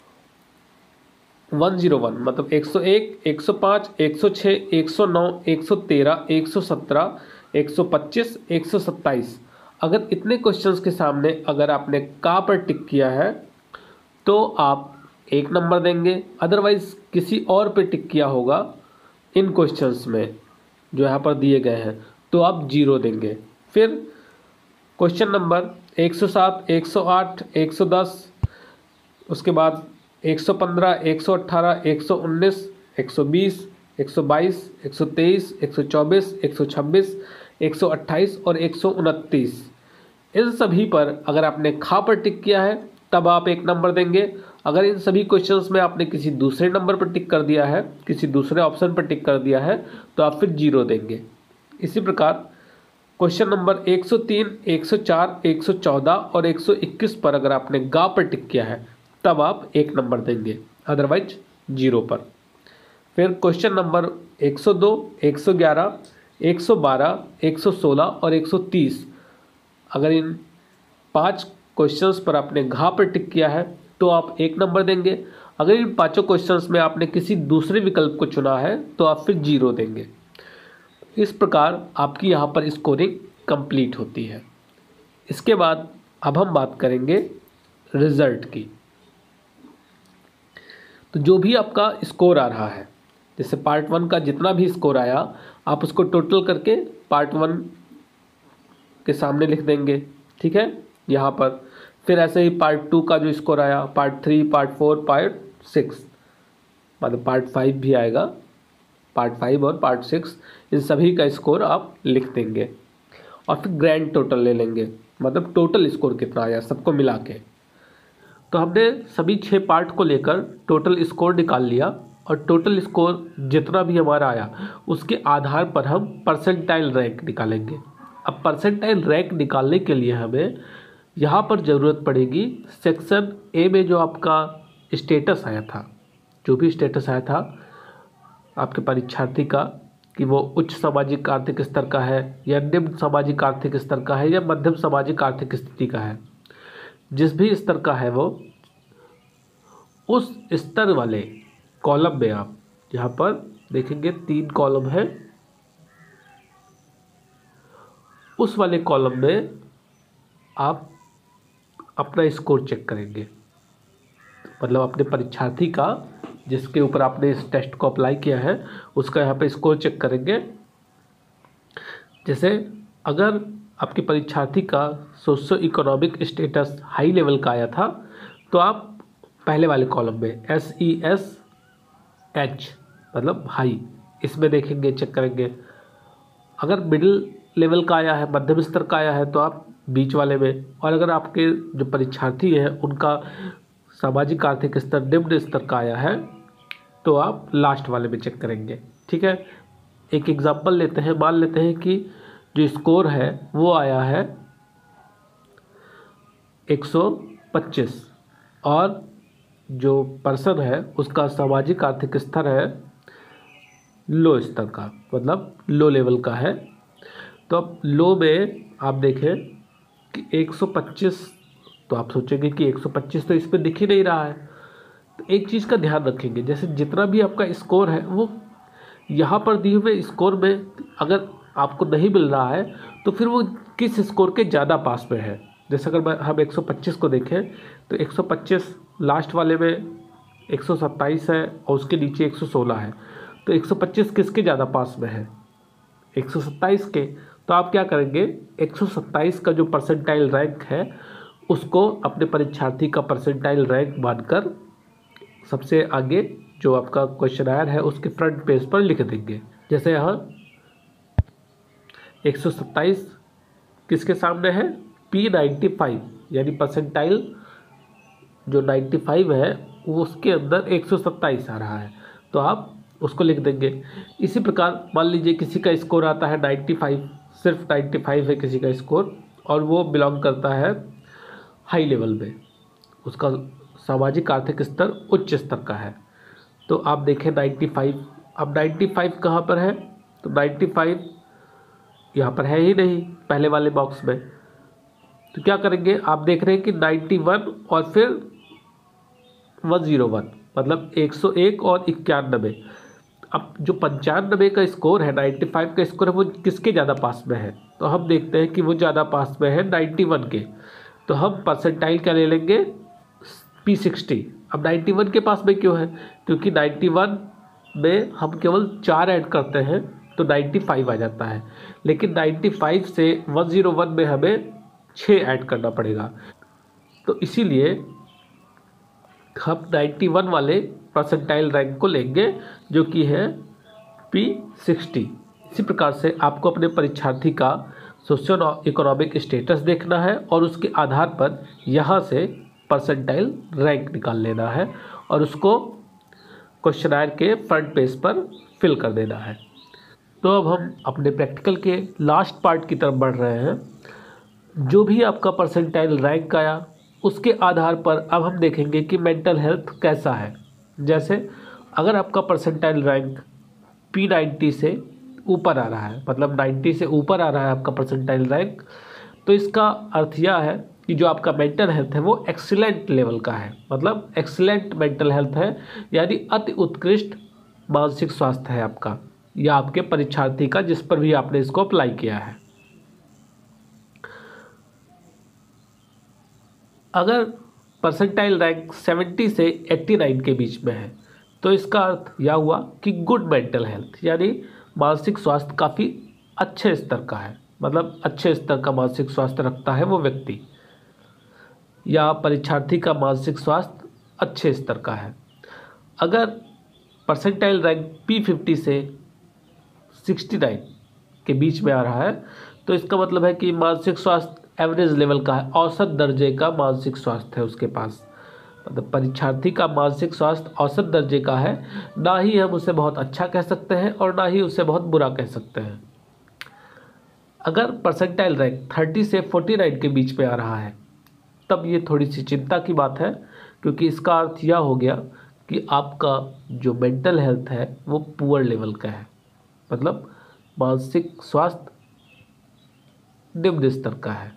Speaker 1: 101 मतलब 101, 105, 106, 109, 113, 117, 125, 127, अगर इतने क्वेश्चंस के सामने अगर आपने का पर टिक किया है तो आप 1 नंबर देंगे, अदरवाइज किसी और पे टिक किया होगा इन क्वेश्चंस में जो यहाँ पर दिए गए हैं तो आप 0 देंगे। फिर क्वेश्चन नंबर 107, 108, 110, उसके बाद 115, 118, 119, 120, 122, 123, 124, 126, 128 और 129, इन सभी पर अगर आपने खा पर टिक किया है तब आप 1 नंबर देंगे। अगर इन सभी क्वेश्चंस में आपने किसी दूसरे नंबर पर टिक कर दिया है, किसी दूसरे ऑप्शन पर टिक कर दिया है, तो आप फिर 0 देंगे। इसी प्रकार क्वेश्चन नंबर 103, 104, 114 और 121 पर अगर आपने गा पर टिक किया है तब आप 1 नंबर देंगे, अदरवाइज 0 पर। फिर क्वेश्चन नंबर 102, 111, 112, 116 और 130, अगर इन 5 क्वेश्चंस पर आपने घा पर टिक किया है तो आप 1 नंबर देंगे। अगर इन पांचों क्वेश्चंस में आपने किसी दूसरे विकल्प को चुना है तो आप फिर 0 देंगे। इस प्रकार आपकी यहाँ पर स्कोरिंग कंप्लीट होती है। इसके बाद अब हम बात करेंगे रिजल्ट की। तो जो भी आपका स्कोर आ रहा है, जैसे पार्ट 1 का जितना भी स्कोर आया आप उसको टोटल करके पार्ट 1 के सामने लिख देंगे, ठीक है, यहाँ पर। फिर ऐसे ही पार्ट 2 का जो स्कोर आया, पार्ट 3, पार्ट 4, पार्ट 6, मतलब पार्ट 5 भी आएगा, पार्ट 5 और पार्ट 6, इन सभी का स्कोर आप लिख देंगे। और फिर ग्रैंड टोटल ले लेंगे, मतलब टोटल स्कोर कितना आया सबको मिला के। तो हमने सभी 6 पार्ट को लेकर टोटल स्कोर निकाल लिया, और टोटल स्कोर जितना भी हमारा आया उसके आधार पर हम परसेंटाइल रैंक निकालेंगे। अब परसेंटाइल रैंक निकालने के लिए हमें यहाँ पर ज़रूरत पड़ेगी सेक्शन ए में जो आपका स्टेटस आया था, जो भी स्टेटस आया था आपके परीक्षार्थी का, कि वो उच्च सामाजिक आर्थिक स्तर का है या निम्न सामाजिक आर्थिक स्तर का है या मध्यम सामाजिक आर्थिक स्थिति का है। जिस भी स्तर का है वो उस स्तर वाले कॉलम में आप यहाँ पर देखेंगे 3 कॉलम है, उस वाले कॉलम में आप अपना स्कोर चेक करेंगे, मतलब अपने परीक्षार्थी का जिसके ऊपर आपने इस टेस्ट को अप्लाई किया है उसका यहाँ पे स्कोर चेक करेंगे। जैसे अगर आपके परीक्षार्थी का socio economic status high level का आया था तो आप पहले वाले कॉलम में SESH मतलब हाई, इसमें देखेंगे, चेक करेंगे। अगर मिडिल लेवल का आया है, मध्यम स्तर का आया है तो आप बीच वाले में, और अगर आपके जो परीक्षार्थी हैं उनका सामाजिक आर्थिक स्तर निम्न स्तर का आया है तो आप लास्ट वाले में चेक करेंगे, ठीक है। एक एग्जांपल लेते हैं, मान लेते हैं कि जो स्कोर है वो आया है 125 और जो पर्सन है उसका सामाजिक आर्थिक स्तर है लो स्तर का, मतलब लो लेवल का है। तो अब लो में आप देखें कि 125, तो आप सोचेंगे कि 125 तो इस पर दिख ही नहीं रहा है। तो एक चीज़ का ध्यान रखेंगे, जैसे जितना भी आपका स्कोर है वो यहाँ पर दिए हुए स्कोर में अगर आपको नहीं मिल रहा है तो फिर वो किस स्कोर के ज़्यादा पास में है। जैसे अगर हम 125 को देखें तो 125 लास्ट वाले में 127 है और उसके नीचे 116 है, तो 125 किसके ज़्यादा पास में है, 127 के। तो आप क्या करेंगे, 127 का जो परसेंटाइल रैंक है उसको अपने परीक्षार्थी का परसेंटाइल रैंक मानकर सबसे आगे जो आपका क्वेश्चनर है उसके फ्रंट पेज पर लिख देंगे। जैसे यहाँ 127 किसके सामने है, P95, यानी परसेंटाइल जो 95 है वो उसके अंदर 127 आ रहा है, तो आप उसको लिख देंगे। इसी प्रकार मान लीजिए किसी का स्कोर आता है 95, सिर्फ 95 है किसी का स्कोर और वो बिलोंग करता है हाई लेवल में, उसका सामाजिक आर्थिक स्तर उच्च स्तर का है। तो आप देखें 95, अब 95 कहाँ पर है, तो 95 यहाँ पर है ही नहीं पहले वाले बॉक्स में। तो क्या करेंगे, आप देख रहे हैं कि 91 और फिर 101, मतलब 101 और 91। अब जो 95 का स्कोर है, 95 का स्कोर है, वो किसके ज़्यादा पास में है, तो हम देखते हैं कि वो ज़्यादा पास में है 91 के। तो हम परसेंटाइल क्या ले लेंगे, P60। अब 91 के पास में क्यों है, क्योंकि 91 में हम केवल 4 ऐड करते हैं तो 95 आ जाता है, लेकिन 95 से 101 में हमें 6 ऐड करना पड़ेगा। तो इसीलिए हम 91 वाले परसेंटाइल रैंक को लेंगे जो कि है P60। इसी प्रकार से आपको अपने परीक्षार्थी का सोशियो इकोनॉमिक स्टेटस देखना है और उसके आधार पर यहाँ से परसेंटाइल रैंक निकाल लेना है और उसको क्वेश्चनर के फ्रंट पेज पर फिल कर देना है। तो अब हम अपने प्रैक्टिकल के लास्ट पार्ट की तरफ बढ़ रहे हैं। जो भी आपका परसेंटाइल रैंक आया उसके आधार पर अब हम देखेंगे कि मेंटल हेल्थ कैसा है। जैसे अगर आपका परसेंटाइल रैंक P90 से ऊपर आ रहा है, मतलब 90 से ऊपर आ रहा है आपका परसेंटाइल रैंक, तो इसका अर्थ यह है कि जो आपका मेंटल हेल्थ है वो एक्सीलेंट लेवल का है, मतलब एक्सीलेंट मेंटल हेल्थ है, यानी अति उत्कृष्ट मानसिक स्वास्थ्य है आपका या आपके परीक्षार्थी का, जिस पर भी आपने इसको अप्लाई किया है। अगर परसेंटाइल रैंक 70 से 89 के बीच में है तो इसका अर्थ यह हुआ कि गुड मेंटल हेल्थ, यानी मानसिक स्वास्थ्य काफ़ी अच्छे स्तर का है, मतलब अच्छे स्तर का मानसिक स्वास्थ्य रखता है वो व्यक्ति या परीक्षार्थी का मानसिक स्वास्थ्य अच्छे स्तर का है। अगर परसेंटाइल रैंक P50 से 69 के बीच में आ रहा है तो इसका मतलब है कि मानसिक स्वास्थ्य एवरेज लेवल का है, औसत दर्जे का मानसिक स्वास्थ्य है उसके पास, मतलब परीक्षार्थी का मानसिक स्वास्थ्य औसत दर्जे का है, ना ही हम उसे बहुत अच्छा कह सकते हैं और ना ही उसे बहुत बुरा कह सकते हैं। अगर परसेंटाइल रैंक 30 से 49 के बीच में आ रहा है तब ये थोड़ी सी चिंता की बात है, क्योंकि इसका अर्थ यह हो गया कि आपका जो मेंटल हेल्थ है वो पुअर लेवल का है, मतलब मानसिक स्वास्थ्य निम्न स्तर का है।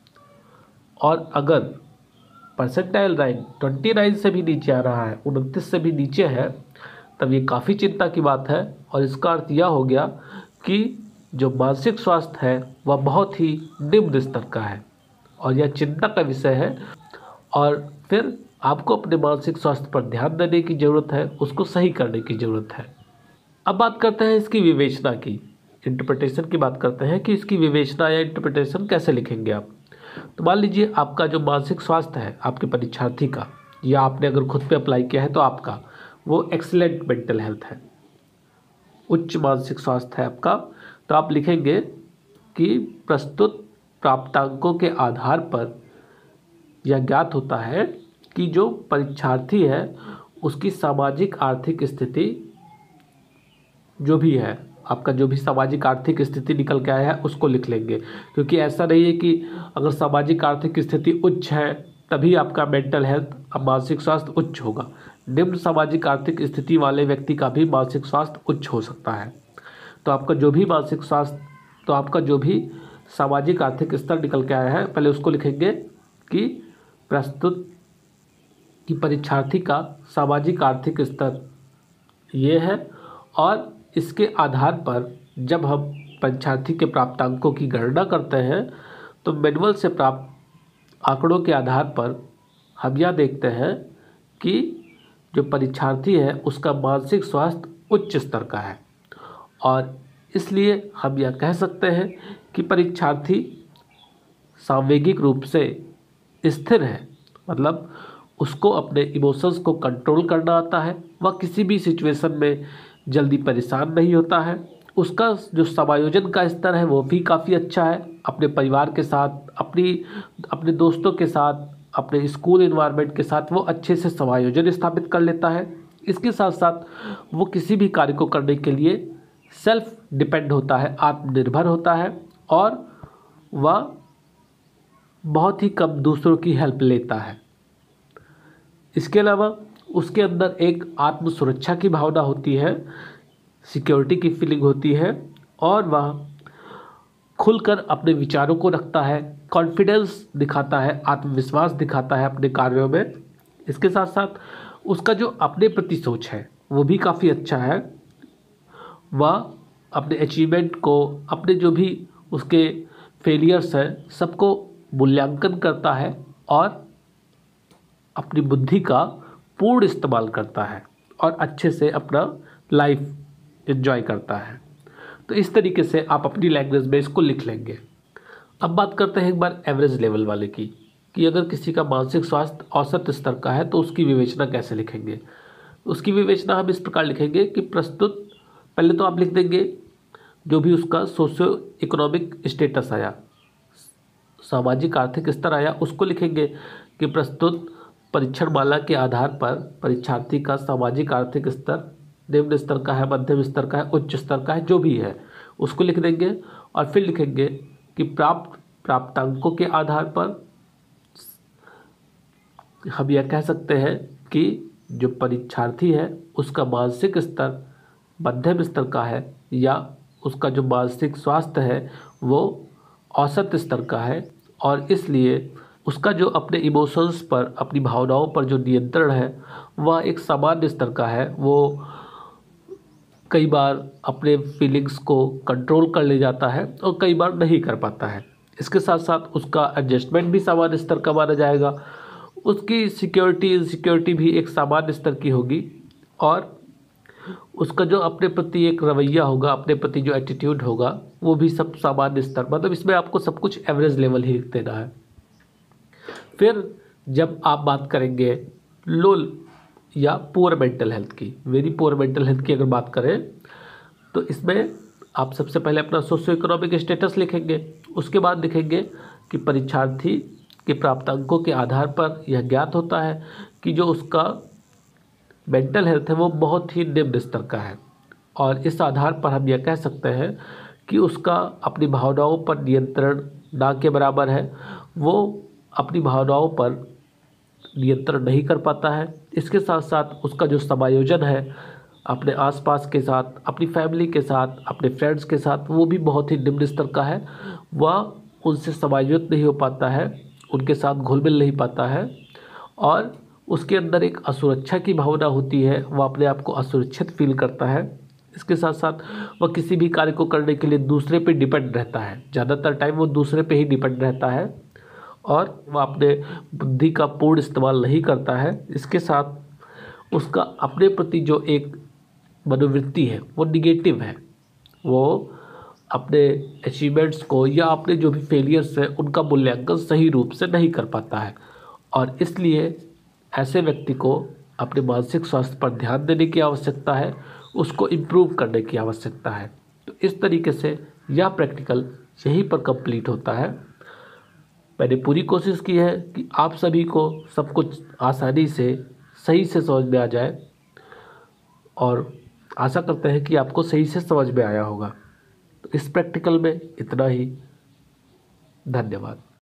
Speaker 1: और अगर परसेंटाइल रैंक 29 से भी नीचे आ रहा है, 29 से भी नीचे है, तब ये काफ़ी चिंता की बात है और इसका अर्थ यह हो गया कि जो मानसिक स्वास्थ्य है वह बहुत ही निम्न स्तर का है और यह चिंता का विषय है और फिर आपको अपने मानसिक स्वास्थ्य पर ध्यान देने की ज़रूरत है, उसको सही करने की ज़रूरत है। अब बात करते हैं इसकी विवेचना की, इंटरप्रिटेशन की बात करते हैं कि इसकी विवेचना या इंटरप्रिटेशन कैसे लिखेंगे आप। तो मान लीजिए आपका जो मानसिक स्वास्थ्य है आपके परीक्षार्थी का, या आपने अगर खुद पे अप्लाई किया है तो आपका वो एक्सीलेंट मेंटल हेल्थ है, उच्च मानसिक स्वास्थ्य है आपका, तो आप लिखेंगे कि प्रस्तुत प्राप्तांकों के आधार पर यह ज्ञात होता है कि जो परीक्षार्थी है उसकी सामाजिक आर्थिक स्थिति जो भी है, आपका जो भी सामाजिक आर्थिक स्थिति निकल के आया है उसको लिख लेंगे, क्योंकि ऐसा नहीं है कि अगर सामाजिक आर्थिक स्थिति उच्च है तभी आपका मेंटल हेल्थ मानसिक स्वास्थ्य उच्च होगा। निम्न सामाजिक आर्थिक स्थिति वाले व्यक्ति का भी मानसिक स्वास्थ्य उच्च हो सकता है। तो आपका जो भी मानसिक स्वास्थ्य, तो आपका जो भी सामाजिक आर्थिक स्तर निकल के आया है पहले उसको लिखेंगे कि प्रस्तुत कि परीक्षार्थी का सामाजिक आर्थिक स्तर ये है, और इसके आधार पर जब हम परीक्षार्थी के प्राप्तांकों की गणना करते हैं तो मैनुअल से प्राप्त आंकड़ों के आधार पर हम यह देखते हैं कि जो परीक्षार्थी है उसका मानसिक स्वास्थ्य उच्च स्तर का है, और इसलिए हम यह कह सकते हैं कि परीक्षार्थी सांवेगिक रूप से स्थिर है, मतलब उसको अपने इमोशंस को कंट्रोल करना आता है, वह किसी भी सिचुएशन में जल्दी परेशान नहीं होता है, उसका जो समायोजन का स्तर है वो भी काफ़ी अच्छा है, अपने परिवार के साथ, अपने दोस्तों के साथ, अपने स्कूल एनवायरनमेंट के साथ वो अच्छे से समायोजन स्थापित कर लेता है। इसके साथ साथ वो किसी भी कार्य को करने के लिए सेल्फ डिपेंड होता है, आत्मनिर्भर होता है, और वह बहुत ही कम दूसरों की हेल्प लेता है। इसके अलावा उसके अंदर एक आत्म सुरक्षा की भावना होती है, सिक्योरिटी की फीलिंग होती है, और वह खुलकर अपने विचारों को रखता है, कॉन्फिडेंस दिखाता है, आत्मविश्वास दिखाता है अपने कार्यों में। इसके साथ साथ उसका जो अपने प्रति सोच है वो भी काफ़ी अच्छा है, वह अपने अचीवमेंट को, अपने जो भी उसके फेलियर्स हैं सबको मूल्यांकन करता है और अपनी बुद्धि का पूर्ण इस्तेमाल करता है और अच्छे से अपना लाइफ एंजॉय करता है। तो इस तरीके से आप अपनी लैंग्वेज में इसको लिख लेंगे। अब बात करते हैं एक बार एवरेज लेवल वाले की, कि अगर किसी का मानसिक स्वास्थ्य औसत स्तर का है तो उसकी विवेचना कैसे लिखेंगे। उसकी विवेचना हम इस प्रकार लिखेंगे कि प्रस्तुत, पहले तो आप लिख देंगे जो भी उसका सोशियो इकोनॉमिक स्टेटस आया, सामाजिक आर्थिक स्तर आया, उसको लिखेंगे कि प्रस्तुत परीक्षण माला के आधार पर परीक्षार्थी का सामाजिक आर्थिक स्तर निम्न स्तर का है, मध्यम स्तर का है, उच्च स्तर का है, जो भी है उसको लिख देंगे। और फिर लिखेंगे कि प्राप्तांकों के आधार पर हम यह कह सकते हैं कि जो परीक्षार्थी है उसका मानसिक स्तर मध्यम स्तर का है या उसका जो मानसिक स्वास्थ्य है वो औसत स्तर का है, और इसलिए उसका जो अपने इमोशंस पर, अपनी भावनाओं पर जो नियंत्रण है वह एक सामान्य स्तर का है। वो कई बार अपने फीलिंग्स को कंट्रोल कर ले जाता है और कई बार नहीं कर पाता है। इसके साथ साथ उसका एडजस्टमेंट भी सामान्य स्तर का माना जाएगा, उसकी सिक्योरिटी इनसिक्योरिटी भी एक सामान्य स्तर की होगी, और उसका जो अपने प्रति एक रवैया होगा, अपने प्रति जो एटीट्यूड होगा वो भी सब सामान्य स्तर, मतलब इसमें आपको सब कुछ एवरेज लेवल ही देना है। फिर जब आप बात करेंगे लो या पुअर मेंटल हेल्थ की, वेरी पुअर मेंटल हेल्थ की अगर बात करें तो इसमें आप सबसे पहले अपना सोशियो इकोनॉमिक स्टेटस लिखेंगे। उसके बाद लिखेंगे कि परीक्षार्थी के प्राप्त अंकों के आधार पर यह ज्ञात होता है कि जो उसका मेंटल हेल्थ है वो बहुत ही निम्न स्तर का है, और इस आधार पर हम यह कह सकते हैं कि उसका अपनी भावनाओं पर नियंत्रण ना के बराबर है, वो अपनी भावनाओं पर नियंत्रण नहीं कर पाता है। इसके साथ साथ उसका जो समायोजन है अपने आसपास के साथ, अपनी फैमिली के साथ, अपने फ्रेंड्स के साथ, वो भी बहुत ही निम्न स्तर का है। वह उनसे समायोजित नहीं हो पाता है, उनके साथ घुल मिल नहीं पाता है, और उसके अंदर एक असुरक्षा की भावना होती है, वह अपने आप को असुरक्षित फील करता है। इसके साथ साथ वह किसी भी कार्य को करने के लिए दूसरे पे डिपेंड रहता है, ज़्यादातर टाइम वो दूसरे पे ही डिपेंड रहता है, और वह अपने बुद्धि का पूर्ण इस्तेमाल नहीं करता है। इसके साथ उसका अपने प्रति जो एक मनोवृत्ति है वो निगेटिव है, वो अपने अचीवमेंट्स को या अपने जो भी फेलियर्स हैं उनका मूल्यांकन सही रूप से नहीं कर पाता है, और इसलिए ऐसे व्यक्ति को अपने मानसिक स्वास्थ्य पर ध्यान देने की आवश्यकता है, उसको इम्प्रूव करने की आवश्यकता है। तो इस तरीके से यह प्रैक्टिकल यहीं पर कंप्लीट होता है। मैंने पूरी कोशिश की है कि आप सभी को सब कुछ आसानी से सही से समझ में आ जाए, और आशा करते हैं कि आपको सही से समझ में आया होगा। तो इस प्रैक्टिकल में इतना ही। धन्यवाद।